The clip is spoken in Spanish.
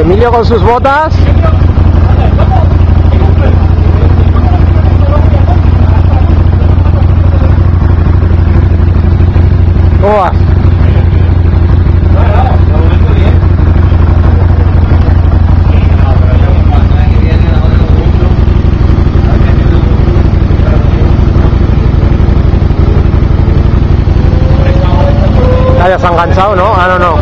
Emilio con sus botas. ¿Cómo vas? Ya se ha enganchado, ¿no? Ah, no, no.